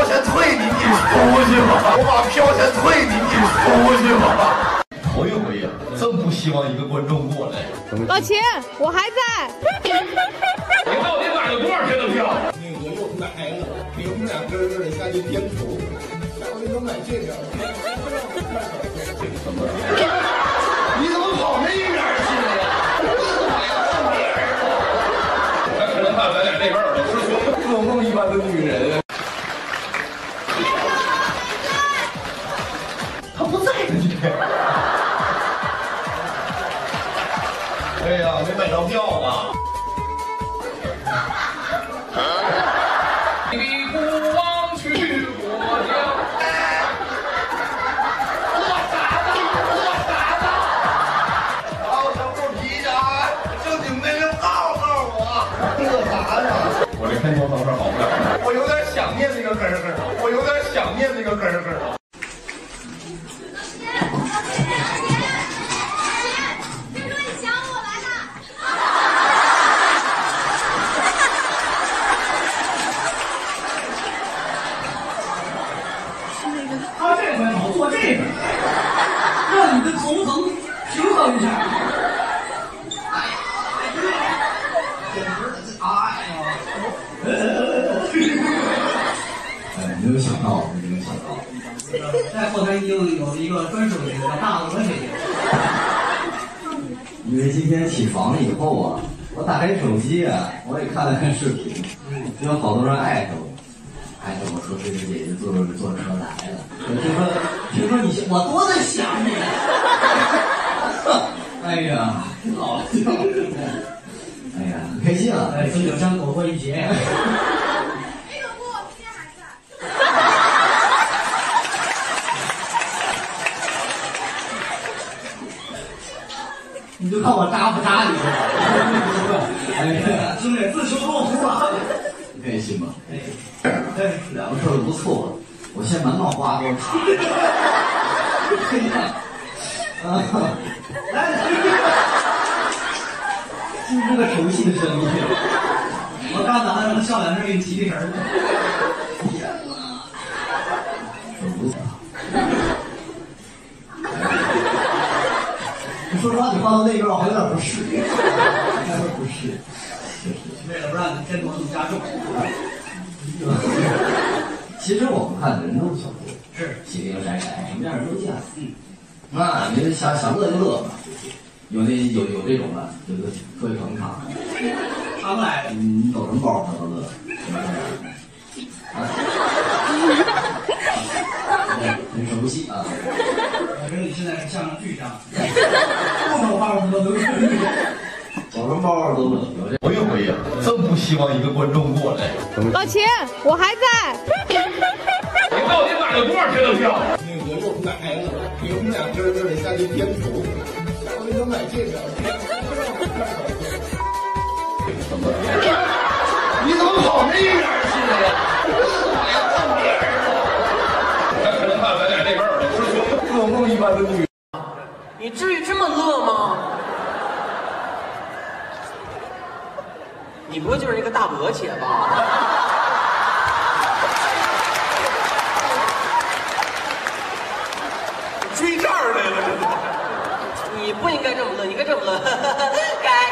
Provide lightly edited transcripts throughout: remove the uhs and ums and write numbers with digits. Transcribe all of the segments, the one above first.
钱退你，你出去吧！我把票钱退你，你出去吧！头一回呀，真不希望一个观众过来。 老秦，我还在。 你到底买了多少钱的票？ 那个又买了，给我们俩跟着得下去编图，下回能买这个。 你怎么跑那边去了呀？那可能怕咱俩这边耳朵失聪，做梦一般的女人。他不在呢，今天。哎呀，没买着票啊！你不忘去我家。做啥呢？做啥呢？好小不皮的啊！正经的人告诉我，做啥呢？我这片头到这儿好不了，我有点想念那个咯咯咯，我有点想念那个咯咯咯。 他这回好做这个，让你的头疼平衡一下。哎呀，简直，哎呀！没有想到，没有想到，在后台已经有了一个专属的叫大鹅姐姐。因为今天起床了以后啊，我打开手机啊，我也看了看视频，有好多人艾特我。哎，我说这个姐姐坐车来了，听说你，我多的想你。哎呀，老掉人了。哎呀，很开心啊！哎，酒香躲过一劫。没有过，今天还在。你就看我扎不扎你？哎呀，兄弟，自求多福啊！开心吧？哎，两个事儿都不错。我先满脑瓜都是茶。来，就是这个熟悉的声音。我刚才让笑两声给你提提神儿。天哪！说实话，你放到那边，我还有点不适应。不适应。为了不让你天头这么加重。其实我们看人都是小偷，是喜灵窄窄，什么样人都见。那你想乐就乐吧，有这种的，有个特别捧场。常来，你抖什么包他都乐，很熟悉啊。反正你现在是相声巨匠，不抖包他都乐。抖什么包都乐，有这。 头一回呀，真不希望一个观众过来。 老秦，我还在。 你到底买了多少钱的票？ 那个又买了，给我们俩跟着得下去编图，下回能买这个。 你怎么跑那边去了呀？我要碰别人了。那可能怕咱俩这边耳朵失聪，做梦一般的女人。 你至于这么乐吗？你不会就是一个大鹅姐吧？追这儿来了！你不应该这么乐，你应该这么乐，该。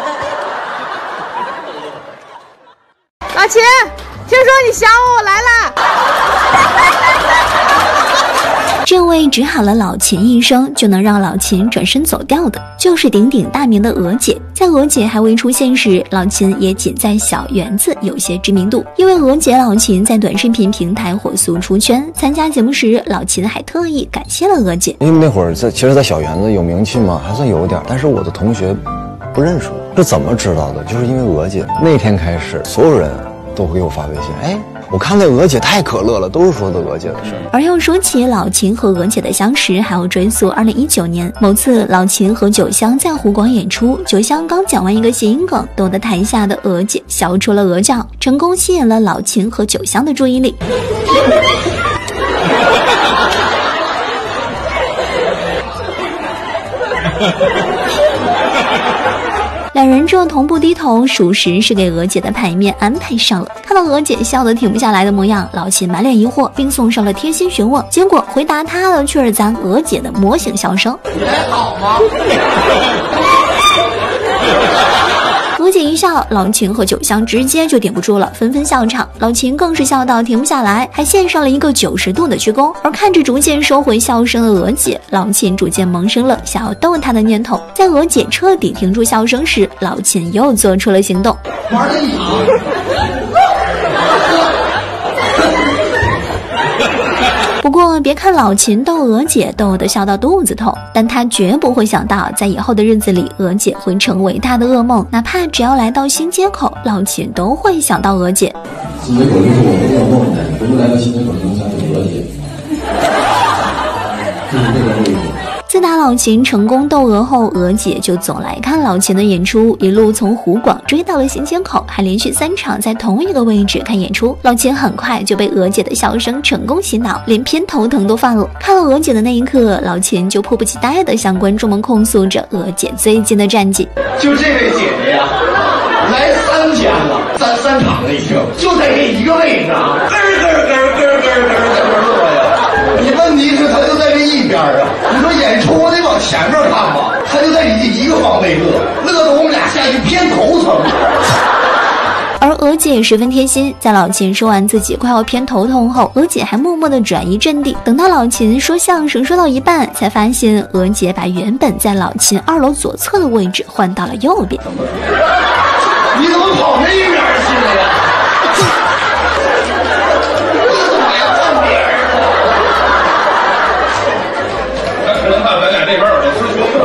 老秦，听说你想我来了。 这位只喊了老秦一声就能让老秦转身走掉的，就是鼎鼎大名的鹅姐。在鹅姐还未出现时，老秦也仅在小园子有些知名度。因为鹅姐老秦在短视频平台火速出圈，参加节目时，老秦还特意感谢了鹅姐。 因为那会儿其实，在小园子有名气吗？还算有点，但是我的同学不认识我，是怎么知道的？就是因为鹅姐那天开始，所有人都会给我发微信，哎。我看那鹅姐太可乐了，都是说的鹅姐的事。 而要说起老秦和鹅姐的相识，还要追溯2019年某次老秦和九香在湖广演出，九香刚讲完一个谐音梗，逗得台下的鹅姐笑出了鹅叫，成功吸引了老秦和九香的注意力。 两人这同步低头，属实是给娥姐的牌面安排上了。看到娥姐笑得停不下来的模样，老秦满脸疑惑，并送上了贴心询问。结果回答他的却是咱娥姐的魔性笑声。 你还好吗？ 娥姐一笑，老秦和酒香直接就顶不住了，纷纷笑场。老秦更是笑到停不下来，还献上了一个90度的鞠躬。而看着逐渐收回笑声的娥姐，老秦逐渐萌生了想要逗她的念头。在娥姐彻底停住笑声时，老秦又做出了行动。 玩了一场。 不过别看老秦逗娥姐逗得笑到肚子痛，但他绝不会想到在以后的日子里，娥姐会成为他的噩梦。哪怕只要来到新街口，老秦都会想到娥姐。 新街口就是我的噩梦的，不是来到新街口就能想起娥姐，就是这个位置。 自打老秦成功逗娥后，娥姐就总来看老秦的演出，一路从湖广追到了新街口，还连续3场在同一个位置看演出。老秦很快就被娥姐的笑声成功洗脑，连偏头疼都犯了。看到娥姐的那一刻，老秦就迫不及待地向观众们控诉着娥姐最近的战绩。 就这位姐姐呀，来3天了，3场了已经，就在这一个位置啊，咯乐呀。你问题是他就在这一边啊，你说演出我得往前面看吧，他就在你这一个方位乐得我们俩下去偏头疼。 而娥姐也十分贴心，在老秦说完自己快要偏头痛后，娥姐还默默地转移阵地。等到老秦说相声说到一半，才发现娥姐把原本在老秦2楼左侧的位置换到了右边。 你怎么跑那一边去了呀？你怎么还看别人呢？他可能怕咱俩这边有人师兄。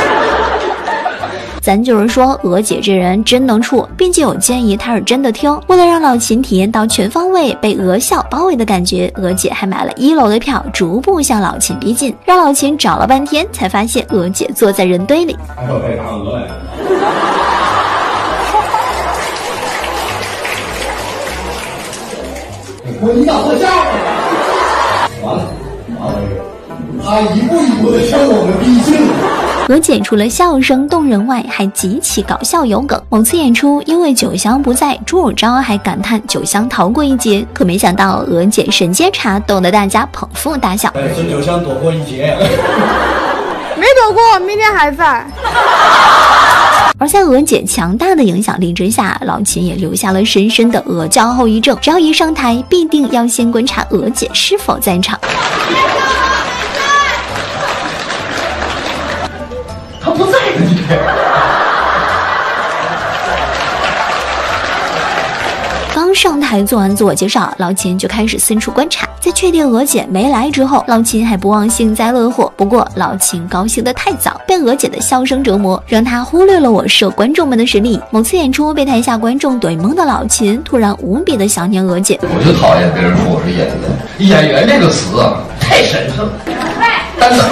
咱就是说，娥姐这人真能处，并且有建议她是真的听。为了让老秦体验到全方位被娥笑包围的感觉，娥姐还买了1楼的票，逐步向老秦逼近，让老秦找了半天才发现娥姐坐在人堆里。 还有被打鹅来。我一打坐下完了，他一步一步的向我们逼近。 娥姐除了笑声动人外，还极其搞笑有梗。某次演出，因为酒香不在，朱汝昭还感叹酒香逃过一劫。可没想到，娥姐神接茬，逗得大家捧腹大笑。 孙酒香躲过一劫， 没躲过，明天还在。 而在娥姐强大的影响力之下，老秦也留下了深深的娥教后遗症。只要一上台，必定要先观察娥姐是否在场。 他不在呢，今天。 刚上台做完自我介绍，老秦就开始四处观察。在确定娥姐没来之后，老秦还不忘幸灾乐祸。不过老秦高兴得太早，被娥姐的笑声折磨，让他忽略了我摄观众们的实力。某次演出被台下观众怼懵的老秦，突然无比的想念娥姐。 我就讨厌别人说我是演员，演员这个词啊，太神圣，单等。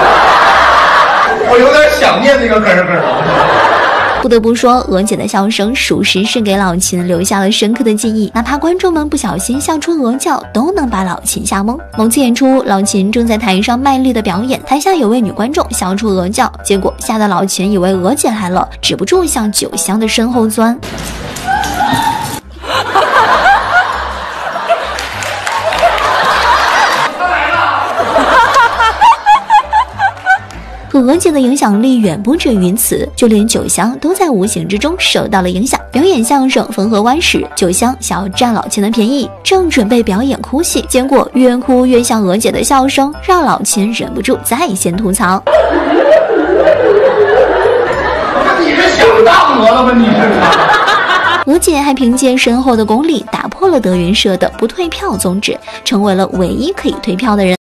我有点想念那个咯咯了。 不得不说，娥姐的笑声属实是给老秦留下了深刻的记忆，哪怕观众们不小心笑出鹅叫，都能把老秦吓懵。某次演出，老秦正在台上卖力的表演，台下有位女观众笑出鹅叫，结果吓得老秦以为娥姐来了，止不住向酒香的身后钻。娥姐的影响力远不止于此，就连酒香都在无形之中受到了影响。表演相声《汾河湾》时，酒香想要占老秦的便宜，正准备表演哭戏，结果越哭越像娥姐的笑声，让老秦忍不住在线吐槽。 你是想当我了吗？你是？ 娥姐还凭借深厚的功力打破了德云社的不退票宗旨，成为了唯一可以退票的人。